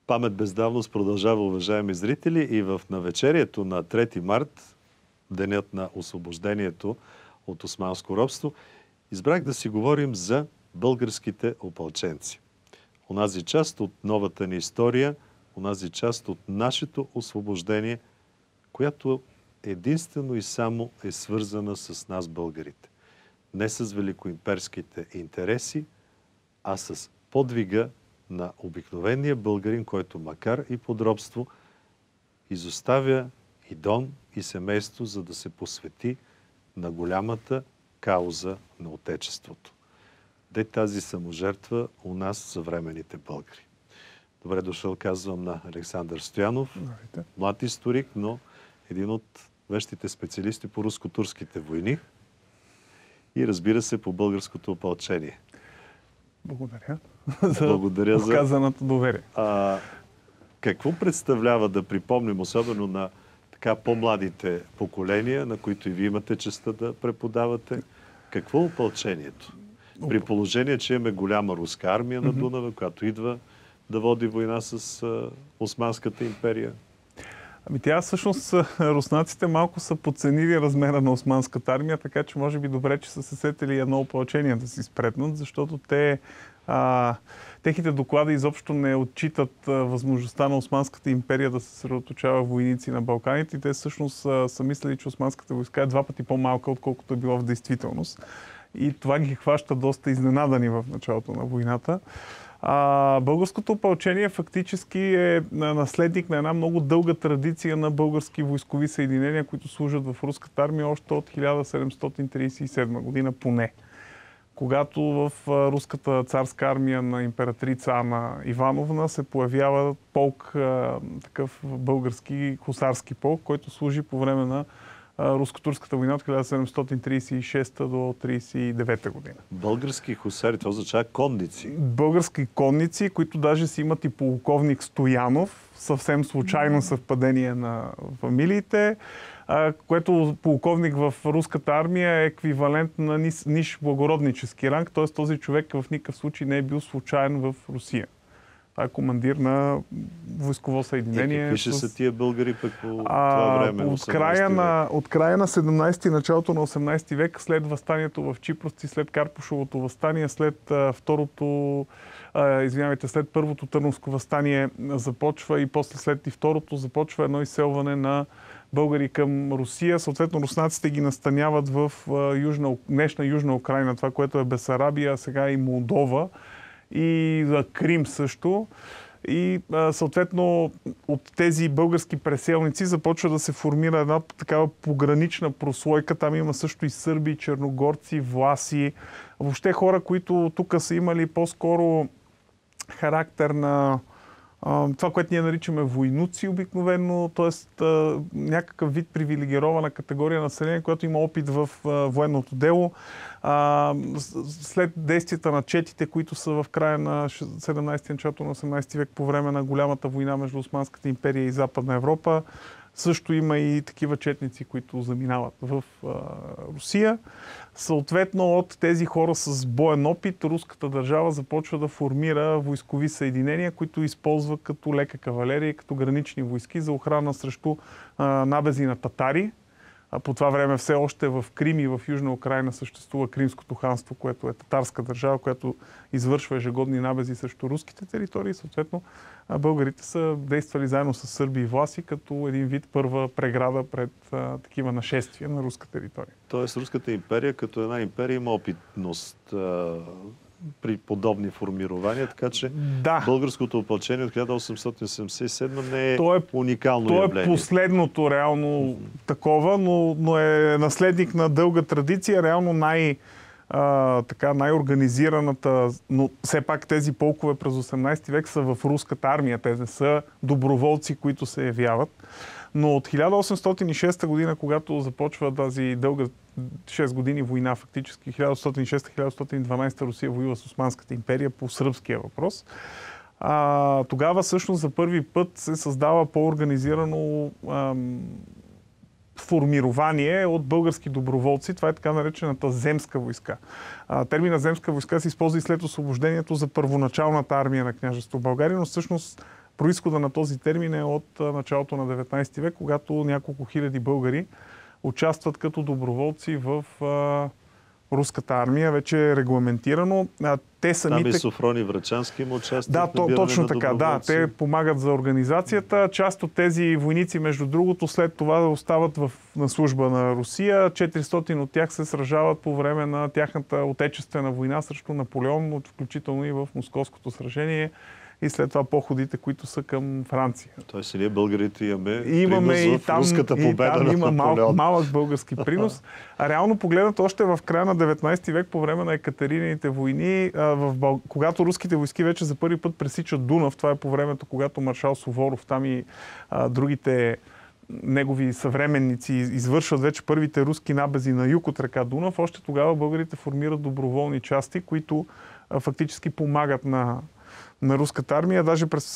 Памет без давност продължава, уважаеми зрители, и в навечерието на 3 март, денят на освобождението от османско робство, избрах да си говорим за българските опълченци. Онази част от новата ни история, онази част от нашето освобождение, която единствено и само е свързана с нас, българите. Не с великоимперските интереси, а с подвига на обикновения българин, който макар и под робство, изоставя и дом, и семейство, за да се посвети на голямата кауза на Отечеството. Де тази саможертва у нас, съвременните българи. Добре дошъл, казвам, на Александър Стоянов, млад историк, но един от вещите специалисти по руско-турските войни и, разбира се, по българското опълчение. Благодаря за оказаното доверие. Какво представлява, да припомним, особено на така по-младите поколения, на които и вие имате честта да преподавате, какво е опълчението? При положение, че имаме голяма руска армия на Дунава, която идва да води война с Османската империя. Тя всъщност, руснаците малко са подценили размера на османската армия, така че може би добре, че са се сетили едно опълчение да си спретнат, защото техните доклади изобщо не отчитат възможността на Османската империя да се съсредоточава войници на Балканите. Те всъщност са мислили, че османската войска е 2 пъти по-малка, отколкото е било в действителност. И това ги хваща доста изненадани в началото на войната. Българското опълчение фактически е наследник на една много дълга традиция на български войскови съединения, които служат в руската армия още от 1737 година поне. Когато в руската царска армия на императрица Ана Ивановна се появява полк, такъв български хусарски полк, който служи по време на руско-турската война от 1736 до 1939 година. Български хусари, това означава конници. Български конници, които даже си имат и полковник Стоянов, съвсем случайно съвпадение на фамилиите, което полковник в руската армия е еквивалент на ниш благороднически ранг, т.е. този човек в никакъв случай не е бил случайен в Русия. Това е командир на войсково съединение. Какви ще са тия българи пък по това време? От края на 17-ти, началото на 18 век, след въстанието в Чипровци, след Карпушовото въстание, след първото Търновско въстание започва и после след и второто започва едно изселване на българи към Русия. Съответно, руснаците ги настаняват в днешна Южна Украйна, това, което е Бесарабия, сега и Молдова, и Крим също. И съответно от тези български преселници започва да се формира една такава погранична прослойка. Там има също и сърби, черногорци, власи. Въобще хора, които тук са имали по-скоро характер на това, което ние наричаме войнуци обикновено, т.е. някакъв вид привилегирована категория население, която има опит в военното дело. След действията на четите, които са в края на 17-ти, началото на 18 век по време на голямата война между Османската империя и Западна Европа, също има и такива четници, които заминават в Русия. Съответно, от тези хора с боен опит, руската държава започва да формира войскови съединения, които използва като лека кавалерия и като гранични войски за охрана срещу набези на татари. По това време все още в Крим и в Южна Украйна съществува Кримското ханство, което е татарска държава, която извършва ежегодни набези срещу руските територии. Съответно, българите са действали заедно с сърби и власи като един вид първа преграда пред такива нашествия на руска територия. Тоест, Руската империя като една империя има опитност при подобни формирования, така че българското опълчение от 1877 не е уникално явление. То е последното реално такова, но е наследник на дълга традиция, реално най-организираната, но все пак тези полкове през 18 век са в руската армия. Те не са доброволци, които се явяват. Но от 1806 година, когато започва тази дълга 6 години война, фактически 1806-1812 Русия воюва с Османската империя по сръбския въпрос, тогава всъщност за първи път се създава по-организирано формирование от български доброволци. Това е така наречената земска войска. Термина земска войска се използва и след освобождението за първоначалната армия на княжество България, но всъщност Произхода на този термин е от началото на 19 век, когато няколко хиляди българи участват като доброволци в руската армия. Вече е регламентирано. Те самите... Там и Софрони Врачански има участие Да, в набиране точно на така. Да, доброволци. те помагат за организацията. Част от тези войници, между другото, след това остават на служба на Русия. 400 от тях се сражават по време на тяхната отечествена война срещу Наполеон, включително и в Московското сражение. И след това походите, които са към Франция. Тоест, ние българите имаме и в там, руската победа на има Наполеон. малък български принос. А реално погледнато още в края на 19 век, по време на Екатеринините войни, когато руските войски вече за първи път пресичат Дунав, това е по времето, когато маршал Суворов, там и другите негови съвременници извършват вече първите руски набези на юг от река Дунав, още тогава българите формират доброволни части, които фактически помагат на руската армия. Даже през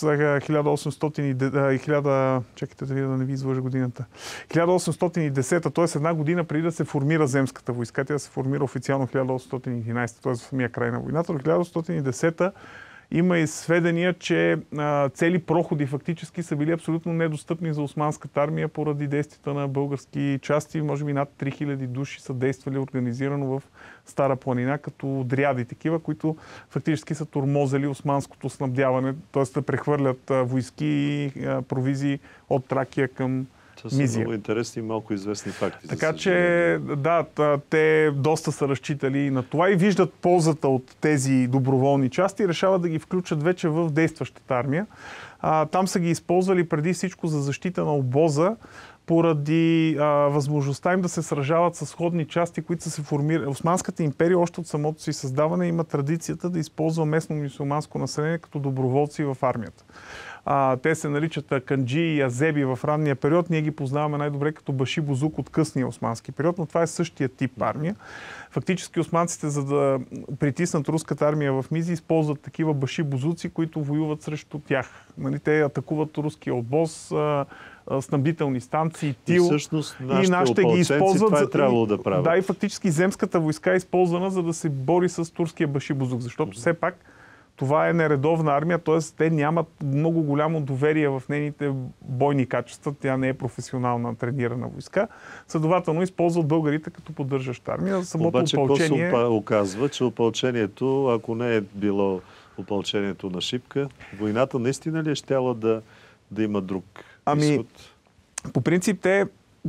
1810, т.е. една година преди да се формира земската войска, тя се формира официално 1811, т.е. в самия край на войната, но 1810 има и сведения, че цели проходи фактически са били абсолютно недостъпни за османската армия поради действията на български части. Може би над 3000 души са действали организирано в Стара планина, като отряди такива, които фактически са тормозели османското снабдяване, т.е. да прехвърлят войски и провизии от Тракия към Това са Мизия. много интересни и малко известни факти. Така че, да, те доста са разчитали на това и виждат ползата от тези доброволни части и решават да ги включат вече в действащата армия. Там са ги използвали преди всичко за защита на обоза, поради възможността им да се сражават с сходни части, които са се формирали. Османската империя още от самото си създаване има традицията да използва местно мюсюлманско население като доброволци в армията. Те се наричат канджи и азеби в ранния период. Ние ги познаваме най-добре като баши бузук от късния османски период, но това е същия тип армия. Фактически османците, за да притиснат руската армия в Мизия, използват такива баши бузуци, които воюват срещу тях. Те атакуват руския обоз, снабдителни станции, тил. И всъщност и нашите ги използват. Това е трябвало да правят. Да, и фактически земската войска е използвана, за да се бори с турския баши бузук, защото все пак това е нередовна армия, т.е. те нямат много голямо доверие в нейните бойни качества. Тя не е професионална тренирана войска. Следователно използват българите като поддържаща армия. Самото Обаче, опълчение... се оказва, че опълчението, ако не е било опълчението на Шипка, войната наистина ли е щяла да има друг изход? По принцип, те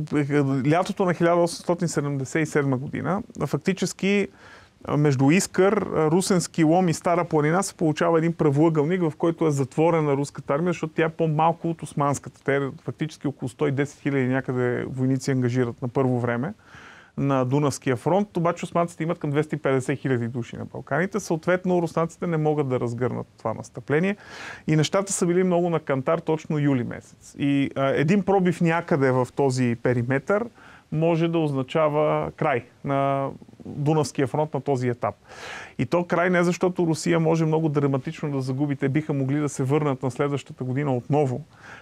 лятото на 1877 година фактически между Искър, Русенски лом и Стара планина се получава един правоъгълник, в който е затворена руската армия, защото тя е по-малко от османската. Те фактически около 110 хиляди някъде войници ангажират на първо време на Дунавския фронт, обаче османците имат към 250 хиляди души на Балканите. Съответно, руснаците не могат да разгърнат това настъпление. И нещата са били много на кантар точно юли месец. И един пробив някъде в този периметър може да означава край на Дунавския фронт на този етап. И то край не защото Русия може много драматично да загуби. Те биха могли да се върнат на следващата година отново.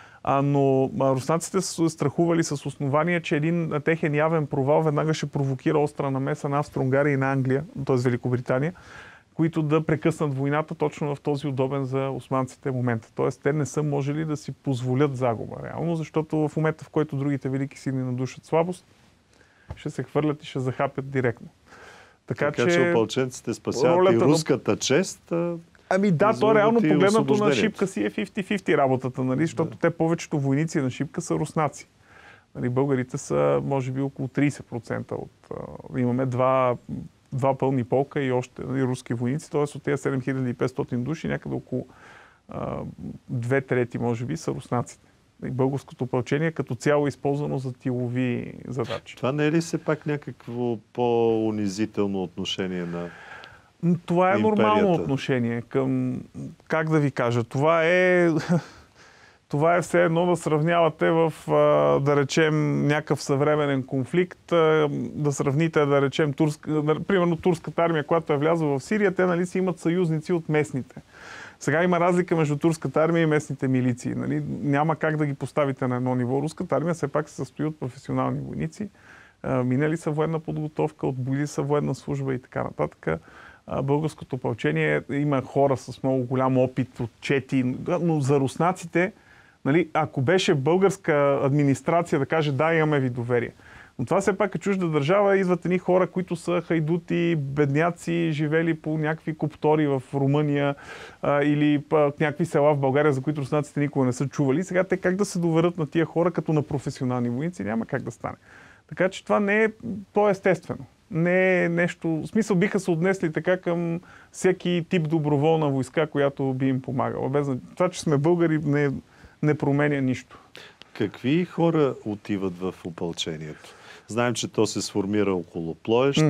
Но руснаците са страхували с основание, че един техен явен провал веднага ще провокира остра намеса на Австро-Унгария и на Англия, т.е. Великобритания, които да прекъснат войната точно в този удобен за османците момент. Т.е. те не са можели да си позволят загуба реално, защото в момента, в който другите велики сили надушат слабост, ще се хвърлят и ще захапят директно. Така че опълченците спасяват и руската чест. То реално погледнато на Шипка си е 50-50 работата, нали? Защото те повечето войници на Шипка са руснаци. Нали, българите са може би около 30% от... имаме два пълни полка и още руски войници, т.е. от тези 7500 души някъде около 2/3 може би са руснаците. Българското опълчение като цяло е използвано за тилови задачи. Това не е ли все пак някакво по-унизително отношение на това е империята? Нормално отношение към, как да ви кажа, това е все едно да сравнявате в, да речем, някакъв съвременен конфликт, да сравните, да речем, примерно турската армия, която е влязла в Сирия, те нали си имат съюзници от местните. Сега има разлика между турската армия и местните милиции. Нали? Няма как да ги поставите на едно ниво. Руската армия все пак се състои от професионални войници, минали са военна подготовка, отбили са военна служба и така нататък. Българското опълчение има хора с много голям опит, отчети, но за руснаците, нали, ако беше българска администрация да каже да, имаме ви доверие. Но това все пак е чужда държава, идват едни хора, които са хайдути, бедняци, живели по някакви коптори в Румъния или някакви села в България, за които руснаците никога не са чували. Сега те как да се доверят на тия хора като на професионални войници, няма как да стане. Така че това не е по-естествено. Не е нещо... В смисъл биха се отнесли така към всеки тип доброволна войска, която би им помагала. Без това, че сме българи, не променя нищо. Какви хора отиват в опълчението? Знаем, че то се сформира около Плоещ.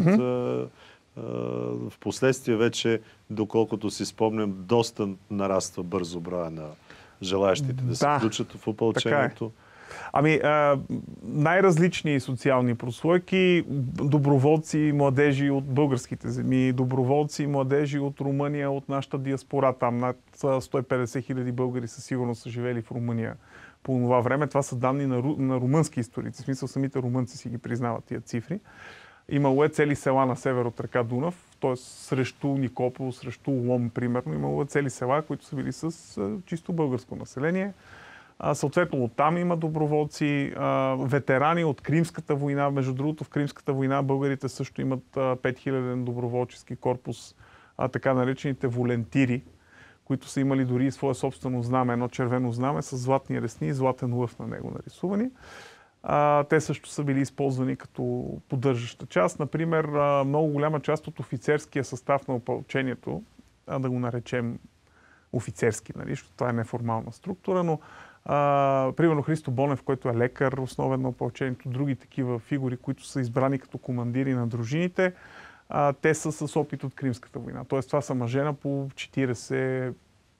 В последствие вече, доколкото си спомням, доста нараства бързо броя на желаящите да се включат в опълчението. Ами, най-различни социални прослойки, доброволци, младежи от българските земи, доброволци, младежи от Румъния, от нашата диаспора. Там над 150 хиляди българи със сигурност са живели в Румъния по това време. Това са данни на румънски историци. В смисъл, самите румънци си ги признават тия цифри. Имало е цели села на север от река Дунав, т.е. срещу Никопол, срещу Лом, примерно. Имало е цели села, които са били с чисто българско население. Съответно, оттам има доброволци, ветерани от Кримската война. Между другото, в Кримската война българите също имат 5000 доброволчески корпус, така наречените волентири, които са имали дори и свое собствено знаме, едно червено знаме с златни ресни и златен лъв на него нарисувани. Те също са били използвани като поддържаща част. Например, много голяма част от офицерския състав на опълчението, да го наречем офицерски, нали, защото това е неформална структура, но примерно Христо Бонев, който е лекар, основен на опълчението, други такива фигури, които са избрани като командири на дружините, те са с опит от Кримската война. Тоест това са мъже по 40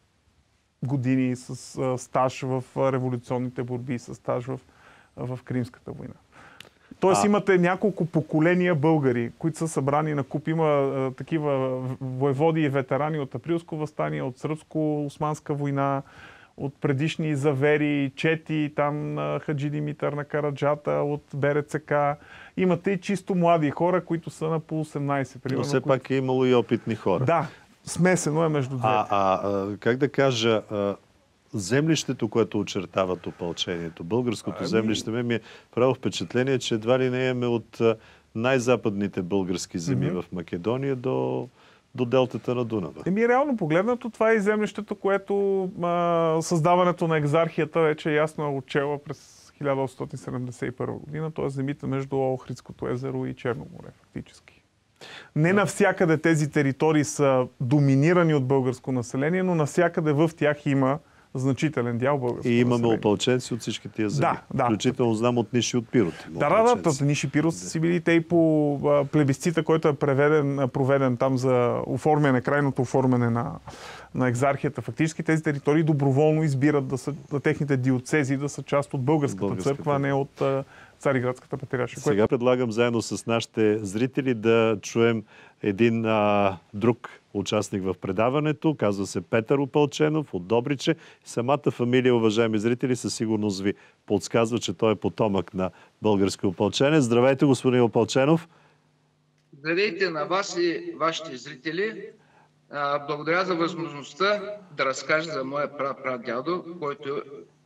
години с стаж в революционните борби, с стаж в Кримската война. Тоест имате няколко поколения българи, които са събрани на куп. Има такива воеводи и ветерани от Априлско въстание, от Сръбско-османска война, от предишни завери, чети, там на Хаджи Димитър на Караджата, от БРЦК. Имате и чисто млади хора, които са на по 18. Примерно, но все пак е имало и опитни хора. Да, смесено е между двете. Как да кажа, землището, което очертават опълчението, българското землище, ми е право впечатление, че едва ли не имаме от най-западните български земи в Македония до делтата на Дунава. Реално погледнато, това е и землището, което създаването на екзархията вече ясно е отчела през 1871 година, т.е. земите между Охридското езеро и Черно море, фактически. Не навсякъде тези територии са доминирани от българско население, но навсякъде в тях има значителен дял българско население. И имаме опълченци от всички тия земи. Да. Включително знам от Ниши от Пирот. Ниши Пирот са си били те и по плебисцита, който е проведен там за крайното оформяне на екзархията. Фактически тези територии доброволно избират техните диоцези да са част от българската църква, а не от Цариградската патриаршия. Сега предлагам заедно с нашите зрители да чуем един друг участник в предаването. Казва се Петър Опълченов от Добриче. Самата фамилия, уважаеми зрители, със сигурност ви подсказва, че той е потомък на български опълченец. Здравейте, господин Опълченов. Здравейте на вас и вашите зрители. Благодаря за възможността да разкажа за моя прадядо, който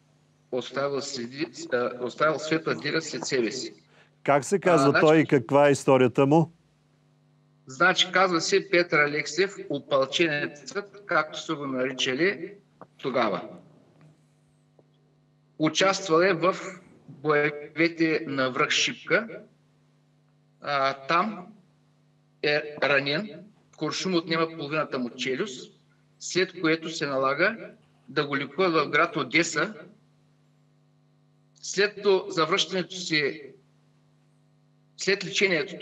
оставил светла дира след себе си. Как се казва той и каква е историята му? Значи, казва се Петър Алексиев, опълченецът, както са го наричали тогава. Участвал е в боевете на връх Шипка. Там е ранен. Куршум отнема половината му челюст, след което се налага да го лекуват в град Одеса. След завръщането си, след лечението,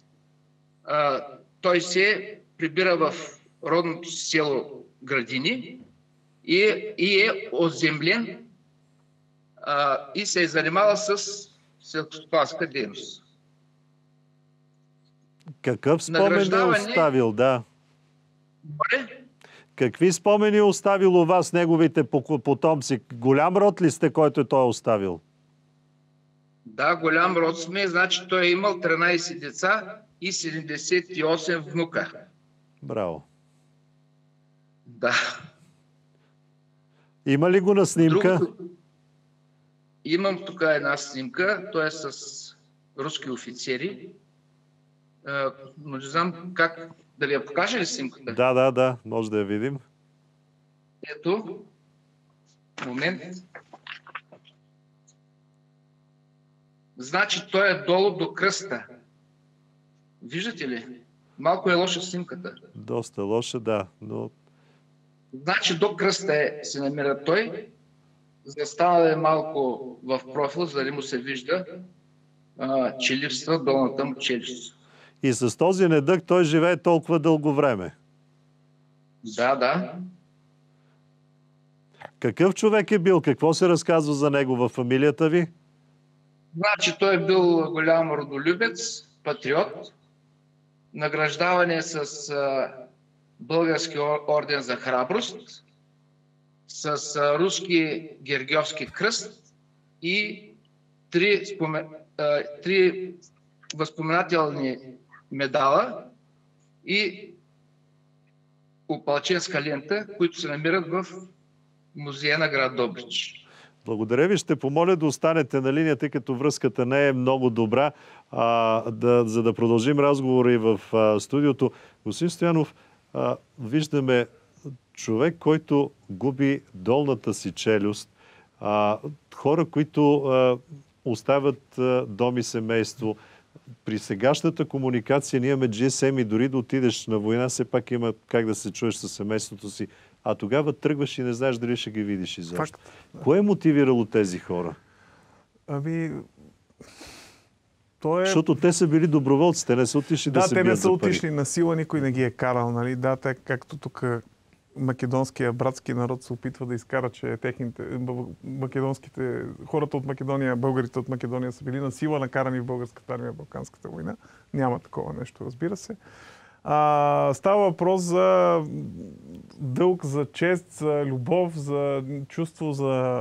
той се прибира в родното си село Градини и е оземлен и се е занимавал с селскостопанска дейност. Какъв спомен е оставил, да? Какви спомени е оставил у вас неговите потомци? Голям род ли сте, който той е оставил? Да, голям род сме, значи той е имал 13 деца и 78 внука. Браво. Да. Има ли го на снимка? Имам тук една снимка, той е с руски офицери, но не знам как да ви я покажа ли снимката? Да, може да я видим. Ето, момент. Значи той е долу до кръста. Виждате ли? Малко е лоша снимката. Доста лоша, да, но... Значи до кръста се намира той. Застана да е малко в профил, за да му се вижда, че липсва долната му челюст. И с този недъг той живее толкова дълго време. Да. Какъв човек е бил? Какво се разказва за него във фамилията ви? Значи той е бил голям родолюбец, патриот, награждаване с български орден за храброст, с руски Гергьовски кръст и три възпоменателни медала и опалченска лента, които се намират в музея на град Добрич. Благодаря ви. Ще помоля да останете на линията, тъй като връзката не е много добра, за да продължим разговора и в студиото. Господин Стоянов, виждаме човек, който губи долната си челюст, хора, които оставят дом и семейство. При сегашната комуникация ние имаме GSM и дори да отидеш на война, все пак има как да се чуеш със семейството си. А тогава тръгваш и не знаеш дали ще ги видиш изобщо. Кое е мотивирало тези хора? Защото те са били доброволци, те не са отишли да се бият за пари. Да, те не са отишли на сила, никой не ги е карал. Нали? Да, както тук македонския братски народ се опитва да изкара, че хората от Македония, българите от Македония са били на сила накарани в българската армия в Балканската война. Няма такова нещо, разбира се. Става въпрос за дълг, за чест, за любов, за чувство, за...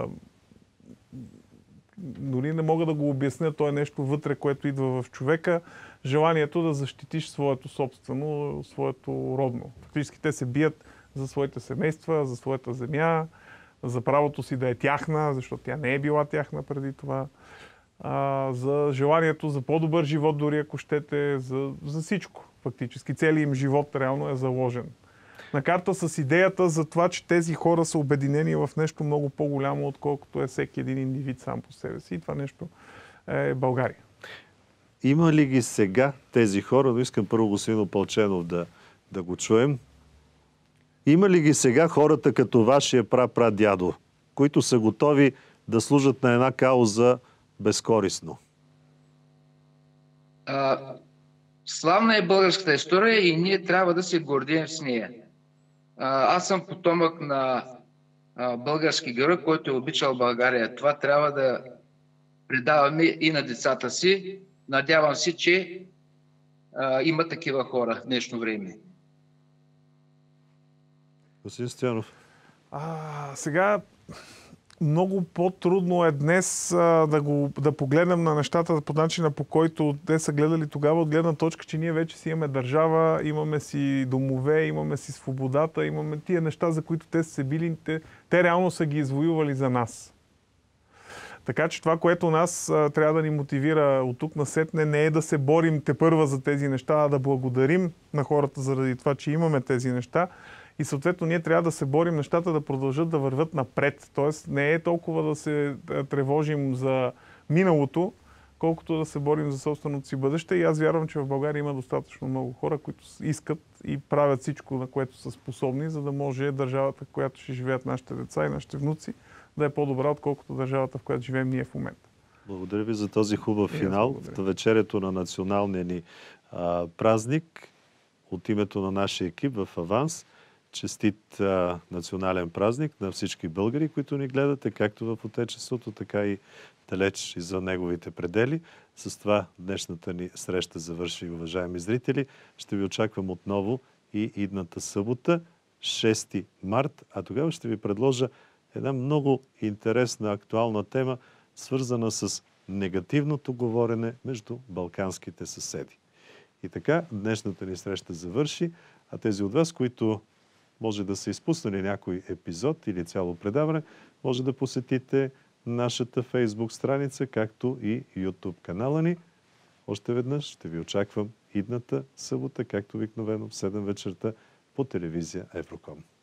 Дори не мога да го обясня, то е нещо вътре, което идва в човека. Желанието да защитиш своето собствено, своето родно. Фактически те се бият за своите семейства, за своята земя, за правото си да е тяхна, защото тя не е била тяхна преди това. За желанието за по-добър живот, дори ако щете, за всичко. Фактически целият им живот реално е заложен на карта с идеята за това, че тези хора са обединени в нещо много по-голямо, отколкото е всеки един индивид сам по себе си. И това нещо е България. Има ли ги сега тези хора? Но искам първо господин Опалченов да го чуем. Има ли ги сега хората като вашия прапрадядо, които са готови да служат на една кауза безкористно? Славна е българската история и ние трябва да се гордеем с нея. Аз съм потомък на български герой, който е обичал България. Това трябва да предаваме и на децата си. Надявам се, че има такива хора в днешно време. Господин Стоянов. Сега много по-трудно е днес да погледнем на нещата по начина, по който те са гледали тогава, от гледна точка, че ние вече си имаме държава, имаме си домове, имаме си свободата, имаме тия неща, за които те са се били, те реално са ги извоювали за нас. Така че това, което нас трябва да ни мотивира от тук насетне, не е да се борим тепърва за тези неща, а да благодарим на хората заради това, че имаме тези неща. И съответно ние трябва да се борим нещата да продължат да вървят напред. Тоест не е толкова да се тревожим за миналото, колкото да се борим за собственото си бъдеще. И аз вярвам, че в България има достатъчно много хора, които искат и правят всичко, на което са способни, за да може държавата, в която ще живеят нашите деца и нашите внуци, да е по-добра, отколкото държавата, в която живеем ние в момента. Благодаря ви за този хубав финал. В вечерието на националния ни празник от името на нашия екип в Аванс. Честит национален празник на всички българи, които ни гледате, както в Отечеството, така и далеч извън неговите предели. С това днешната ни среща завърши, уважаеми зрители. Ще ви очаквам отново и идната събота, 6 март, а тогава ще ви предложа една много интересна, актуална тема, свързана с негативното говорене между балканските съседи. И така, днешната ни среща завърши, а тези от вас, които може да са изпуснали някой епизод или цяло предаване, може да посетите нашата Фейсбук страница, както и YouTube канала ни. Още веднъж ще ви очаквам идната събота, както обикновено в 7 вечерта по телевизия Евроком.